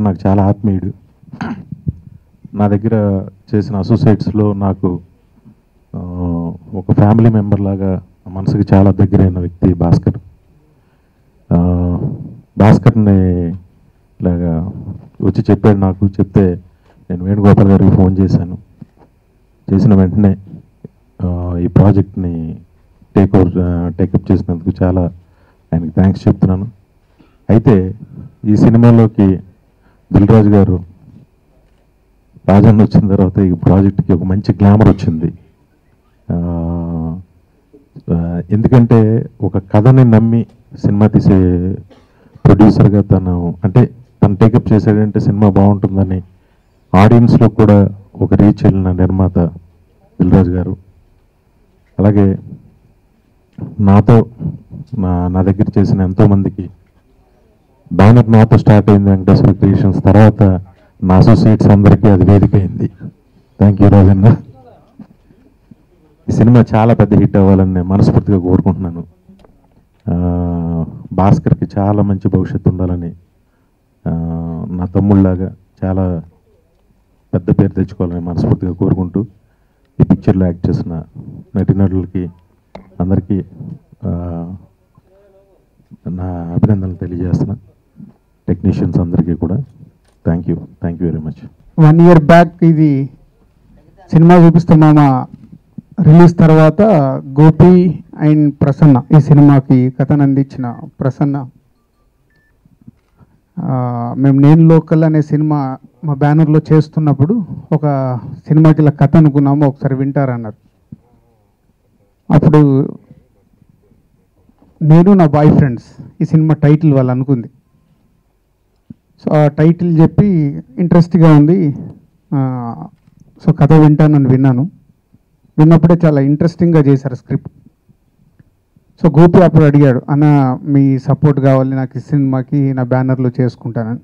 నాకు చాలా ఆత్మీయుడు. నా దగ్గర చేసిన అసోసియేట్స్లో నాకు ఒక ఫ్యామిలీ మెంబర్ లాగా మనసుకి చాలా దగ్గరైన వ్యక్తి భాస్కర్. భాస్కర్ని ఇలాగా వచ్చి చెప్పాడు నాకు. చెప్తే నేను వేణుగోపాల్ గారికి ఫోన్ చేసిన వెంటనే ఈ ప్రాజెక్ట్ని టేకప్ చేసినందుకు చాలా ఆయనకి థ్యాంక్స్ చెప్తున్నాను. అయితే ఈ సినిమాలోకి దిల్ రాజు గారు రాజన్న వచ్చిన తర్వాత ఈ ప్రాజెక్ట్కి ఒక మంచి గ్లామర్ వచ్చింది. ఎందుకంటే ఒక కథని నమ్మి సినిమా తీసే ప్రొడ్యూసర్గా తను టేకప్ చేశాడంటే సినిమా బాగుంటుందని ఆడియన్స్లో కూడా ఒక రీచ్ వెళ్ళిన నిర్మాత దిల్ రాజు గారు. అలాగే నా దగ్గర చేసిన ఎంతోమందికి బ్యానర్ నాతో స్టార్ట్ అయింది వెంకటేశ్వర క్రియేషన్స్. తర్వాత నా అసోసియేట్స్ అందరికీ అది వేదిక అయింది. Thank you Rajanna. ఈ సినిమా చాలా పెద్ద హిట్ అవ్వాలని నేను మనస్ఫూర్తిగా కోరుకుంటున్నాను. భాస్కర్కి చాలా మంచి భవిష్యత్తు ఉండాలని, నా తమ్ముళ్ళలాగా చాలా పెద్ద పేరు తెచ్చుకోవాలని మనస్ఫూర్తిగా కోరుకుంటూ ఈ పిక్చర్లో యాక్ట్ చేసిన నటీనటులకి అందరికీ నా అభినందనలు తెలియజేస్తున్నా. టెక్నీషియన్స్ అందరికీ కూడా thank you very much. 1 year back ఇది సినిమా చూపిస్తున్నామా రిలీజ్ తర్వాత గోపి అండ్ ప్రసన్న ఈ సినిమాకి కథను అందించిన ప్రసన్న, మేము నేను లోకల్ అనే సినిమా మా బ్యానర్లో చేస్తున్నప్పుడు ఒక సినిమాకి ఇలా కథ అనుకున్నాము, ఒకసారి వింటారన్నారు. అప్పుడు నేను నా బాయ్ ఫ్రెండ్స్ ఈ సినిమా టైటిల్ వాళ్ళు అనుకుంది. సో ఆ టైటిల్ చెప్పి ఇంట్రెస్ట్గా ఉంది, సో కథ వింటానని విన్నప్పుడే చాలా ఇంట్రెస్టింగ్గా చేశారు స్క్రిప్ట్. సో గోపి అప్పుడు అడిగాడు, అన్న మీ సపోర్ట్ కావాలి నాకు ఈ సినిమాకి, నా బ్యానర్లో చేసుకుంటానని.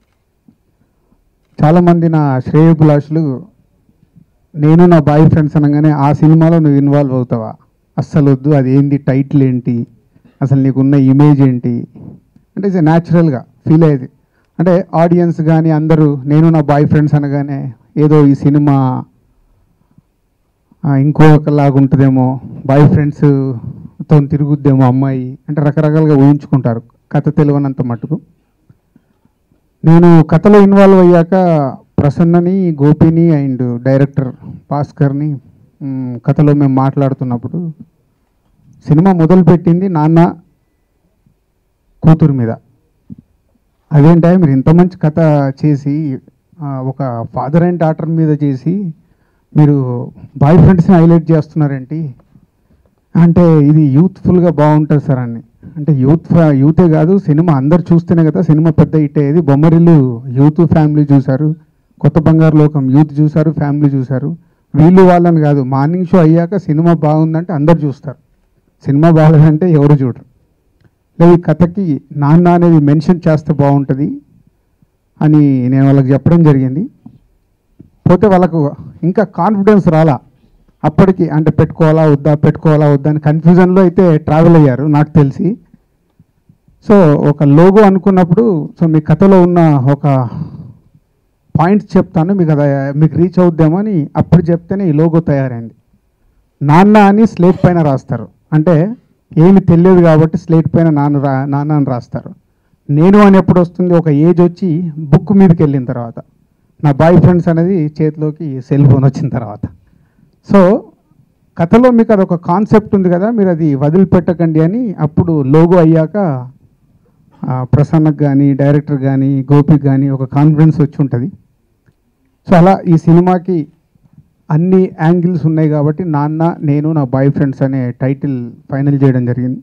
చాలామంది నా శ్రేయోభిలాషులు నేను నా బాయ్ ఫ్రెండ్స్ అనగానే ఆ సినిమాలో నువ్వు ఇన్వాల్వ్ అవుతావా, అస్సలు వద్దు, అది ఏంది, టైటిల్ ఏంటి, అసలు నీకున్న ఇమేజ్ ఏంటి అంటే ఇది న్యాచురల్గా ఫీల్ అయ్యేది. అంటే ఆడియన్స్ కానీ అందరూ నేను నా బాయ్ ఫ్రెండ్స్ అనగానే ఏదో ఈ సినిమా ఇంకొకలాగా ఉంటుందేమో, బాయ్ ఫ్రెండ్స్తో తిరుగుద్దేమో అమ్మాయి అంటే రకరకాలుగా ఊహించుకుంటారు కథ తెలియనంత మటుకు. నేను కథలో ఇన్వాల్వ్ అయ్యాక ప్రసన్నని, గోపిని అండ్ డైరెక్టర్ భాస్కర్ని కథలో మేము మాట్లాడుతున్నప్పుడు సినిమా మొదలుపెట్టింది నాన్న కూతురు మీద. అదేంటే మీరు ఇంత మంచి కథ చేసి ఒక ఫాదర్ అండ్ డాటర్ మీద చేసి మీరు బాయ్ ఫ్రెండ్స్ని హైలైట్ చేస్తున్నారేంటి అంటే, ఇది యూత్ఫుల్గా బాగుంటుంది సార్ అని. అంటే యూతే కాదు, సినిమా అందరు చూస్తేనే కదా సినిమా పెద్ద హిట్ అయ్యేది. బొమ్మరిల్లు యూత్ ఫ్యామిలీ చూశారు, కొత్త బంగారు లోకం యూత్ చూశారు, ఫ్యామిలీ చూశారు. వీళ్ళు వాళ్ళని కాదు, మార్నింగ్ షో అయ్యాక సినిమా బాగుందంటే అందరు చూస్తారు, సినిమా బాగాలేదంటే ఎవరు చూడరు. లేదు ఈ కథకి నాన్న అనేది మెన్షన్ చేస్తే బాగుంటుంది అని నేను వాళ్ళకి చెప్పడం జరిగింది. పోతే వాళ్ళకు ఇంకా కాన్ఫిడెన్స్ రాలా అప్పటికి, అంటే పెట్టుకోవాలా వద్దా అని కన్ఫ్యూజన్లో అయితే ట్రావెల్ అయ్యారు నాకు తెలిసి. సో ఒక లోగో అనుకున్నప్పుడు, సో మీ కథలో ఉన్న ఒక పాయింట్స్ చెప్తాను మీకు రీచ్ అవుద్దేమో అని అప్పుడు చెప్తేనే ఈ లోగో తయారైంది. నాన్న అని స్లేట్ పైన రాస్తారు, అంటే ఏమి తెలియదు కాబట్టి స్లేట్ పైన నాన్న అని రాస్తారు. నేను అని ఎప్పుడు వస్తుంది, ఒక ఏజ్ వచ్చి బుక్ మీదకి వెళ్ళిన తర్వాత, నా బాయ్ ఫ్రెండ్స్ అనేది చేతిలోకి సెల్ ఫోన్ వచ్చిన తర్వాత. సో కథలో మీకు అదొక కాన్సెప్ట్ ఉంది కదా, మీరు అది వదిలిపెట్టకండి అని అప్పుడు లోగో అయ్యాక ప్రసన్నకు కానీ డైరెక్టర్ కానీ గోపికి కానీ ఒక కాన్ఫిడెన్స్ వచ్చి ఉంటుంది. సో అలా ఈ సినిమాకి అన్ని యాంగిల్స్ ఉన్నాయి కాబట్టి నాన్న నేను నా బాయ్ ఫ్రెండ్స్ అనే టైటిల్ ఫైనల్ చేయడం జరిగింది.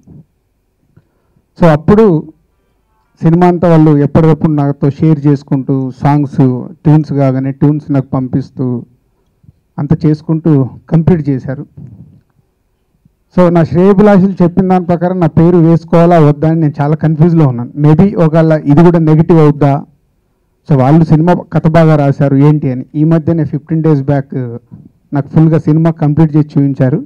సో అప్పుడు సినిమా అంతా వాళ్ళు ఎప్పటికప్పుడు నాతో షేర్ చేసుకుంటూ సాంగ్స్ ట్యూన్స్ కాగానే ట్యూన్స్ నాకు పంపిస్తూ అంత చేసుకుంటూ కంప్లీట్ చేశారు. సో నా శ్రేయభిలాషులు చెప్పిన దాని ప్రకారం నా పేరు వేసుకోవాలా వద్దా అని నేను చాలా కన్ఫ్యూజ్లో ఉన్నాను. మేబీ ఒకవేళ ఇది కూడా నెగిటివ్ అవుద్దా, సో వాళ్ళు సినిమా కథ బాగా రాశారు ఏంటి అని. ఈ మధ్యనే 15 days బ్యాక్ నాకు ఫుల్గా సినిమా కంప్లీట్ చేసి చూపించారు.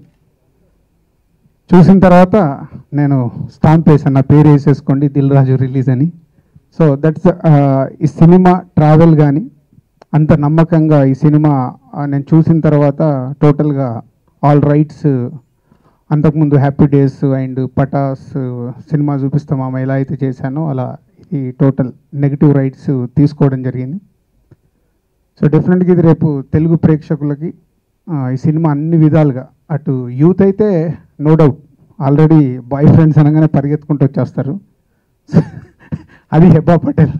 చూసిన తర్వాత నేను స్టాంప్ వేసాను, నా పేరు వేసేసుకోండి దిల్ రాజు రిలీజ్ అని. సో దట్స్ ఈ సినిమా ట్రావెల్ కానీ అంత నమ్మకంగా ఈ సినిమా నేను చూసిన తర్వాత టోటల్గా ఆల్ రైట్స్ అంతకుముందు happy days and Patas cinema చూపిస్తామా ఎలా అయితే చేశానో అలా ఈ టోటల్ నెగిటివ్ రైట్స్ తీసుకోవడం జరిగింది. సో డెఫినెట్గా ఇది రేపు తెలుగు ప్రేక్షకులకి ఈ సినిమా అన్ని విధాలుగా అటు యూత్ అయితే no doubt already boy friends అనగానే పరిగెత్తుకుంటూ వచ్చేస్తారు. అది హెబ్బా పటేల్.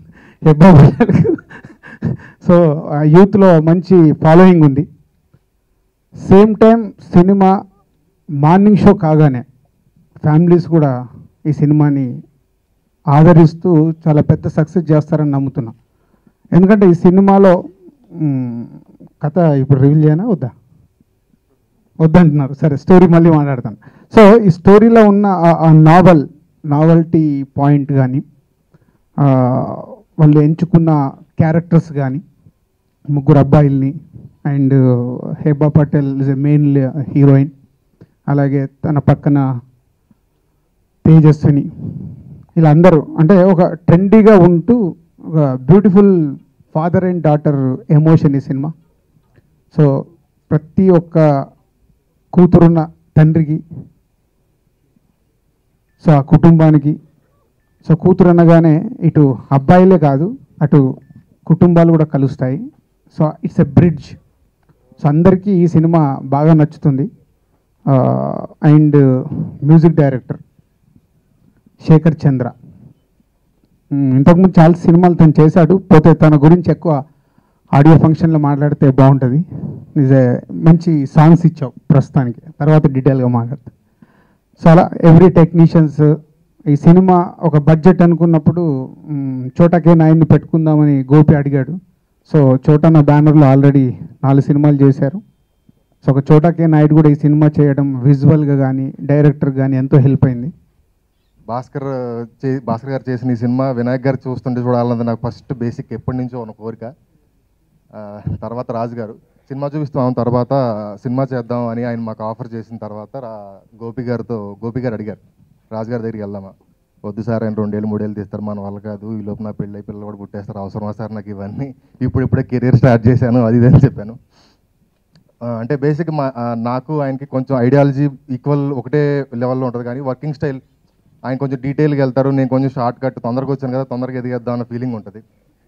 సో యూత్లో మంచి ఫాలోయింగ్ ఉంది. Same time cinema morning show కాగానే ఫ్యామిలీస్ కూడా ఈ సినిమాని ఆదరిస్తూ చాలా పెద్ద సక్సెస్ చేస్తారని నమ్ముతున్నాం. ఎందుకంటే ఈ సినిమాలో కథ ఇప్పుడు రివీల్ చేయనా వద్దంటున్నారు, సరే స్టోరీ మళ్ళీ మాట్లాడతాను. సో ఈ స్టోరీలో ఉన్న ఆ నావల్టీ పాయింట్ కానీ వాళ్ళు ఎంచుకున్న క్యారెక్టర్స్ కానీ ముగ్గురు అబ్బాయిల్ని and Hebah Patel is a main heroine, అలాగే తన పక్కన తేజస్విని, ఇలా అందరూ అంటే ఒక ట్రెండీగా ఉంటూ ఒక beautiful father and daughter emotion ఈ సినిమా. సో ప్రతి ఒక్క కూతురున్న తండ్రికి, సో ఆ కుటుంబానికి, సో కూతురు అనగానే ఇటు అబ్బాయిలే కాదు అటు కుటుంబాలు కూడా కలుస్తాయి. So it's a bridge. So అందరికీ ఈ సినిమా బాగా నచ్చుతుంది. And music director Shekar Chandra ఇంతకుముందు చాలా సినిమాలు తను చేశాడు, పోతే తన గురించి ఎక్కువ ఆడియో ఫంక్షన్లో మాట్లాడితే బాగుంటుంది. మంచి సాంగ్స్ ఇచ్చావు ప్రస్తుతానికి, తర్వాత డీటెయిల్గా మాట్లాడతా. సో అలా ఎవ్రీ టెక్నీషియన్స్ ఈ సినిమా ఒక బడ్జెట్ అనుకున్నప్పుడు చోటాకే నాయన్ని పెట్టుకుందామని గోపి అడిగాడు. సో చోటా నా బ్యానర్లో ఆల్రెడీ 4 సినిమాలు చేశారు. సో ఒక చోటాకే నాయుడు కూడా ఈ సినిమా చేయడం విజువల్గా కానీ డైరెక్టర్ కానీ ఎంతో హెల్ప్ అయింది. భాస్కర్ గారు చేసిన ఈ సినిమా వినాయక్ గారు చూస్తుంటే చూడాలన్నది నాకు ఫస్ట్ బేసిక్ ఎప్పటి నుంచో ఉన్న కోరిక. తర్వాత రాజు గారు సినిమా చూపిస్తాం, తర్వాత సినిమా చేద్దాం అని ఆయన మాకు ఆఫర్ చేసిన తర్వాత గోపి గారు అడిగారు రాజు గారి దగ్గరికి వెళ్దామా, వద్దు సార్ ఆయన 2 ఏళ్ళు 3 ఏళ్ళు తీస్తారు, మన వల్ల కాదు, ఈ లోపు నా పిల్లలు కూడా పుట్టేస్తారు, అవసరమా సార్ నాకు ఇవన్నీ, ఇప్పుడే కెరీర్ స్టార్ట్ చేశాను అది అని చెప్పాను. అంటే బేసిక్ నాకు ఆయనకి కొంచెం ఐడియాలజీ ఈక్వల్ ఒకటే లెవెల్లో ఉంటుంది, కానీ వర్కింగ్ స్టైల్ ఆయన కొంచెం డీటెయిల్గా వెళ్తారు, నేను కొంచెం షార్ట్ కట్ తొందరగా వచ్చాను కదా తొందరగా ఎదిగేద్దాం అన్న ఫీలింగ్ ఉంటుంది.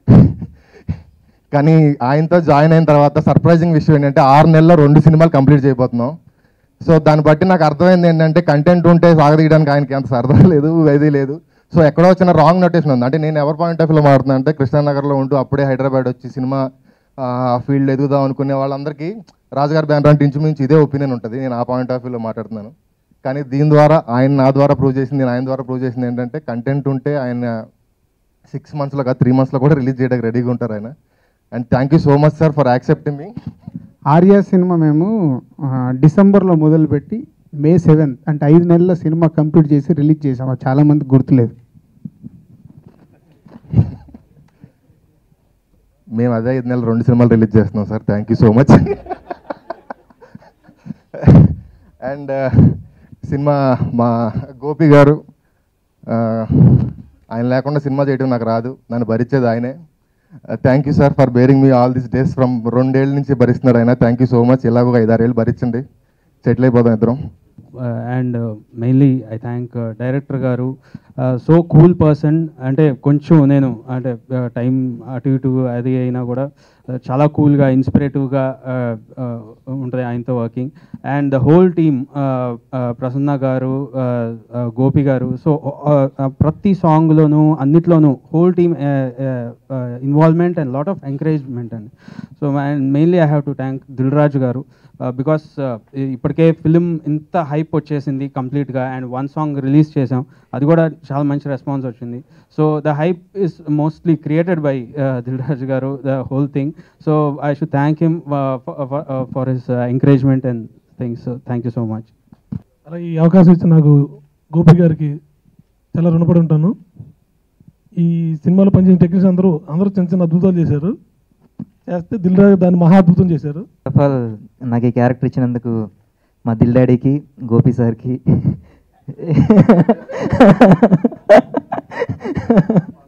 కానీ ఆయనతో జాయిన్ అయిన తర్వాత సర్ప్రైజింగ్ విషయం ఏంటంటే 6 నెలల్లో 2 సినిమాలు కంప్లీట్ చేయబోతున్నాం. సో దాన్ని బట్టి నాకు అర్థమైంది ఏంటంటే కంటెంట్ ఉంటే సాగదీయడానికి ఆయనకి అంత సరదా లేదు, ఇది లేదు. సో ఎక్కడో వచ్చిన రాంగ్ నోటేషన్ ఉంది. అంటే నేను ఎవరి పాయింట్ ఆఫ్ వ్యూలో మారుతున్నాను అంటే కృష్ణానగర్లో ఉంటూ అప్పుడే హైదరాబాద్ వచ్చి సినిమా ఫీల్డ్ ఎదుగుదాం అనుకునే వాళ్ళందరికీ రాజుగారి బ్యానర్ అంటే ఇంచుమించు ఇదే ఒపీనియన్ ఉంటుంది. నేను ఆ పాయింట్ ఆఫ్ వ్యూలో మాట్లాడుతున్నాను. కానీ దీని ద్వారా ఆయన నా ద్వారా ప్రూవ్ చేసింది, నేను ఆయన ద్వారా ప్రూవ్ చేసింది ఏంటంటే కంటెంట్ ఉంటే ఆయన 6 మంత్స్లో కాదు 3 మంత్స్లో కూడా రిలీజ్ చేయడానికి రెడీగా ఉంటారు ఆయన. And thank you so much sir for accepting me. Arya cinema మేము డిసెంబర్లో మొదలుపెట్టి May 7th అంటే 5 నెలల సినిమా కంప్లీట్ చేసి రిలీజ్ చేసాము. చాలామంది గుర్తులేదు. మేము అదే 5 నెలలు 2 సినిమాలు రిలీజ్ చేస్తున్నాం sir. Thank you so much. And cinema మా గోపి గారు, ఆయన లేకుండా సినిమా చేయడం నాకు రాదు, నన్ను భరించేది ఆయనే. Thank you sir for bearing me all this days from 2 ఏళ్ళ నుంచి భరిస్తున్నాడు ఆయన. Thank you so much. ఇలాగ ఒక 5-6 ఏళ్ళు భరించండి, సెటిల్ అయిపోదాం ఇద్దరం. And mainly I thank director గారు, సో కూల్ పర్సన్. అంటే కొంచెం నేను అంటే టైం అటు ఇటు అది అయినా కూడా చాలా కూల్గా ఇన్స్పిరేటివ్గా ఉంటుంది ఆయనతో working. And the whole team, Prasanna garu, Gopi garu, so ప్రతి సాంగ్లోనూ అన్నిట్లోనూ whole team involvement and lot of encouragement అండి. So mainly I have to thank Dil Raju garu, because ఇప్పటికే ఫిలిం ఇంత హైప్ వచ్చేసింది కంప్లీట్గా, అండ్ 1 సాంగ్ రిలీజ్ చేసాం, అది కూడా చాలా మంచి రెస్పాన్స్ వచ్చింది. So the hype is mostly created by Dil Raju garu, the whole thing. So I should thank him for his encouragement and things. Thank you so much. అలా ఈ అవకాశం ఇచ్చిన నాకు గోపి గారికి చాలా రుణపడి ఉంటాను. ఈ సినిమాలో పనిచేసిన టెక్నీషియన్ అందరూ చిన్న చిన్న అద్భుతాలు చేశారు, చేస్తే దిల్ రాజు దాన్ని మహా అద్భుతం చేశారు. ఫస్ట్ ఆఫ్ ఆల్ నాకు ఈ క్యారెక్టర్ ఇచ్చినందుకు మా దిల్ డాడీకి, గోపి సార్కి,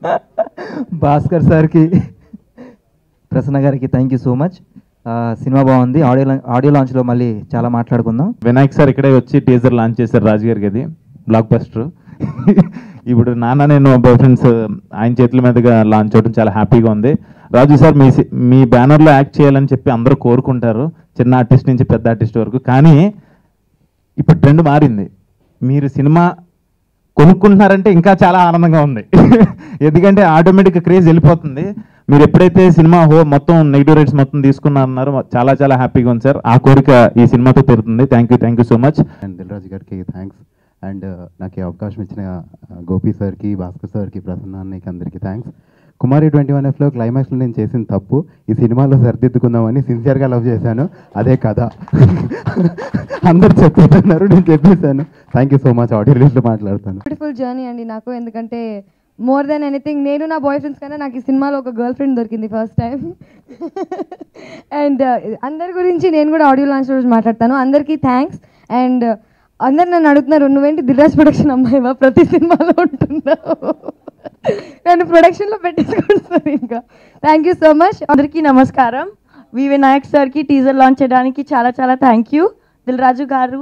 భాస్కర్ సార్కి, ప్రసన్న గారికి thank you so much. Cinema బాగుంది. ఆడియో లాంచ్లో మళ్ళీ చాలా మాట్లాడుకుందాం. వినాయక్ సార్ ఇక్కడే వచ్చి టీజర్ లాంచ్ చేశారు రాజు గారికి, అది బ్లాక్ బస్టర్. ఇప్పుడు నాన్న నేను బాయ్ ఫ్రెండ్స్ ఆయన చేతుల మీదుగా లాంచ్ అవడం చాలా హ్యాపీగా ఉంది. రాజు సార్ మీ బ్యానర్లో యాక్ట్ చేయాలని చెప్పి అందరూ కోరుకుంటారు, చిన్న ఆర్టిస్ట్ నుంచి పెద్ద ఆర్టిస్ట్ వరకు. కానీ ఇప్పుడు ట్రెండ్ మారింది. మీరు సినిమా కొనుక్కుంటున్నారంటే ఇంకా చాలా ఆనందంగా ఉంది. ఎందుకంటే ఆటోమేటిక్గా క్రేజ్ వెళ్ళిపోతుంది. మీరు ఎప్పుడైతే సినిమా మొత్తం నెగిటివ్ రేట్స్ మొత్తం తీసుకున్నారన్నారో చాలా చాలా హ్యాపీగా ఉంది సార్. ఆ కోరిక ఈ సినిమాతో తీరుతుంది. Thank you so much. And Dil Raju గారికి థ్యాంక్స్. అండ్ నాకు ఈ అవకాశం ఇచ్చిన గోపి సార్కి, భాస్కర్ సార్కి, ప్రసన్న అన్నయ్యకి అందరికీ థ్యాంక్స్. కుమారి 21Fలో క్లైమాక్స్లో నేను చేసిన తప్పు ఈ సినిమాలో సరిదిద్దుకుందామని సిన్సియర్గా లవ్ చేశాను, అదే కథ. అందరు చెప్తున్నారు, నేను చెప్పేశాను. Thank you so much. Audio రిలీజ్లో మాట్లాడతాను. బ్యూటిఫుల్ జర్నీ అండి నాకు. ఎందుకంటే మోర్ దెన్ ఎనీథింగ్ నేను నా బాయ్ ఫ్రెండ్స్ కన్నా నాకు ఈ సినిమాలో ఒక గర్ల్ ఫ్రెండ్ దొరికింది ఫస్ట్ టైం. అండ్ అందరి గురించి నేను కూడా ఆడియో లాంచ్ రోజు మాట్లాడతాను. అందరికీ థ్యాంక్స్. అండ్ అందరు నన్ను అడుగుతున్నారు, నువ్వేంటి దిల్రాజ్ ప్రొడక్షన్ అమ్మాయివా, ప్రతి సినిమాలో ఉంటున్నావు? నన్ను ప్రొడక్షన్లో పెట్టేసుకుంటున్నాను ఇంకా. Thank you so much. అందరికీ నమస్కారం. వి వినాయక్ సార్కి టీజర్ లాంచ్ చేయడానికి చాలా చాలా థ్యాంక్ యూ. దిల్ రాజు గారు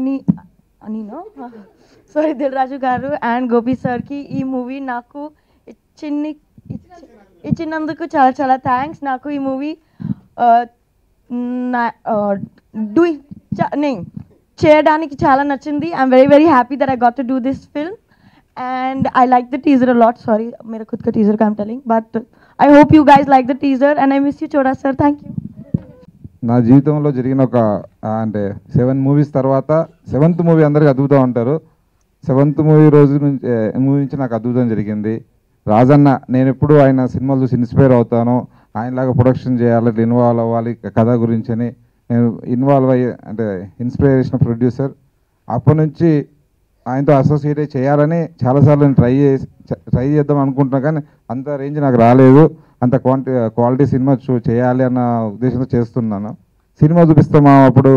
దిల్ రాజు గారు అండ్ గోపి సార్కి ఈ మూవీ నాకు ఇచ్చినందుకు చాలా చాలా థ్యాంక్స్. నాకు ఈ మూవీ చేయడానికి చాలా నచ్చింది. I'm very very happy that I got to do this film and I like the teaser a lot. Sorry, मेरा खुद का teaser का I'm telling, but I hope you guys like the teaser and I miss you Choda sir. Thank you. నా జీవితంలో జరిగిన ఒక అంటే 7 movies తర్వాత 7th మూవీ అందరికీ అద్భుతం అంటారు. 7th మూవీ నుంచి నాకు అద్భుతం జరిగింది. రాజన్న, నేను ఎప్పుడు ఆయన సినిమాలు చూసి ఇన్స్పైర్ అవుతాను, ఆయనలాగా ప్రొడక్షన్ చేయాలి, ఇన్వాల్వ్ అవ్వాలి కథ గురించి అని నేను ఇన్వాల్వ్ అయ్యి అంటే ఇన్స్పిరేషన్ ప్రొడ్యూసర్. అప్పటి నుంచి ఆయనతో అసోసియేట్ చేయాలని చాలాసార్లు నేను ట్రై చేద్దాం అనుకుంటున్నా, కానీ అంత రేంజ్ నాకు రాలేదు. అంత క్వాలిటీ సినిమా చేయాలి అన్న ఉద్దేశంతో చేస్తున్నాను. సినిమా చూపిస్తాం అప్పుడు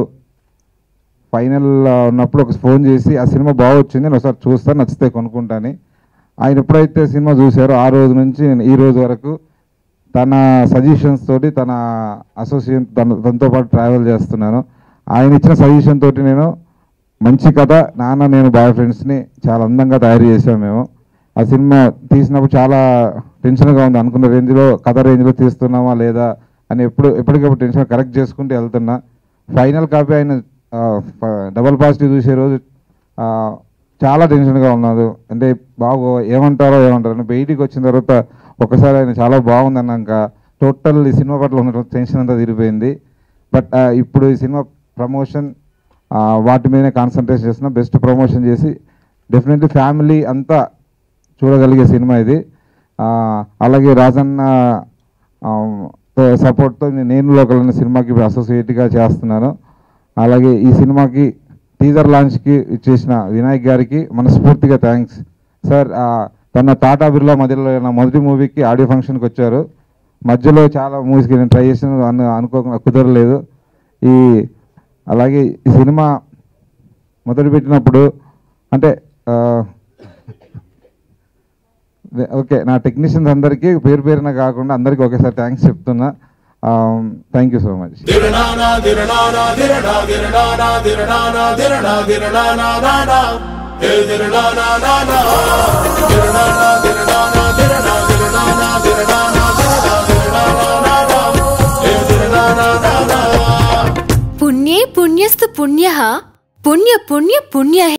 ఫైనల్ ఉన్నప్పుడు ఒక ఫోన్ చేసి ఆ సినిమా బాగా వచ్చింది, నేను ఒకసారి చూస్తాను, నచ్చితే కొనుక్కుంటాను. ఆయన ఎప్పుడైతే సినిమా చూశారో ఆ రోజు నుంచి నేను ఈ రోజు వరకు తన సజెషన్స్ తోటి తన అసోసియేషన్ తనతో పాటు ట్రావెల్ చేస్తున్నాను. ఆయన ఇచ్చిన సజెషన్ తోటి నేను మంచి కథ నాన్న నేను బాయ్ ఫ్రెండ్స్ని చాలా అందంగా తయారు చేసాము మేము. ఆ సినిమా తీసినప్పుడు చాలా టెన్షన్గా ఉంది, అనుకున్న రేంజ్లో కథ రేంజ్లో తీస్తున్నామా లేదా అని ఎప్పటికప్పుడు టెన్షన్ కరెక్ట్ చేసుకుంటూ వెళ్తున్నా. ఫైనల్ కాపీ ఆయన డబల్ పాజిటివ్ చూసే రోజు చాలా టెన్షన్గా ఉన్నాడు. అంటే ఏమంటారో అని బయటికి వచ్చిన తర్వాత ఒకసారి ఆయన చాలా బాగుంది అన్నాక టోటల్ ఈ సినిమా పట్ల ఉన్న టెన్షన్ అంతా తీరిపోయింది. బట్ ఇప్పుడు ఈ సినిమా ప్రమోషన్ వాటి మీదనే కాన్సన్ట్రేషన్ చేస్తున్నా, బెస్ట్ ప్రమోషన్ చేసి డెఫినెట్లీ ఫ్యామిలీ అంతా చూడగలిగే సినిమా ఇది. అలాగే రాజన్న సపోర్ట్తో నేను లోకల్ అనే సినిమాకి అసోసియేట్గా చేస్తున్నాను. అలాగే ఈ సినిమాకి టీజర్ లాంచ్కి ఇచ్చేసిన వినాయక్ గారికి మనస్ఫూర్తిగా థ్యాంక్స్ సార్. తన టాటా బిర్లా మధ్యలో నా మొదటి మూవీకి ఆడియో ఫంక్షన్కి వచ్చారు. మధ్యలో చాలా మూవీస్కి నేను ట్రై చేసిన అనుకోకుండా కుదరలేదు. అలాగే ఈ సినిమా మొదలుపెట్టినప్పుడు అంటే ఓకే నా టెక్నీషియన్స్ అందరికీ పేరున కాకుండా అందరికీ ఒకేసారి థ్యాంక్స్ చెప్తున్నా. Thank you so much. पुण्ये पुण्यस्तु पुण्यः पुण्य पुण्य पुण्य